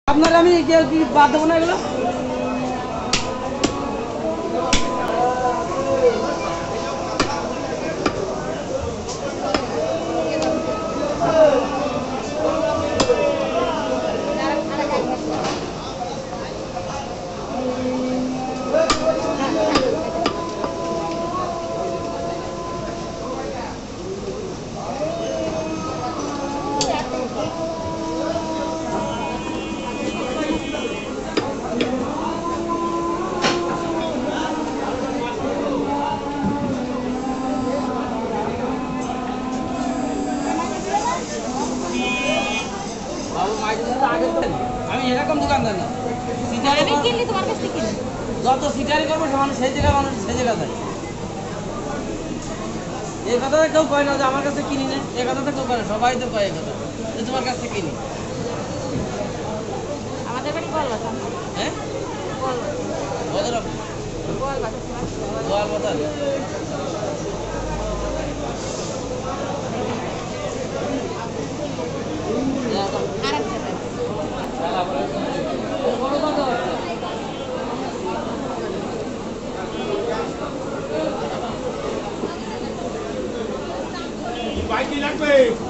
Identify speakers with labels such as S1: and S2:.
S1: আপনার আমি কি বাদ দেবো না এগুলো? আমি এরকম দোকানদার না, যত সিটারি করবো মানুষ সেই জায়গায় মানুষ সেই জায়গা যায়। এই কথাটা কেউ কয় না যে আমার কাছে কিনি না, এই কথাটা কেউ কয় না, সবাই তো কয় এই কথা যে তোমার কাছ থেকে কিনি।
S2: আমাদের বাড়ি গোয়ালবাজার।
S1: হ্যাঁ, গোয়ালবাজার।
S3: বাইক লাগবে।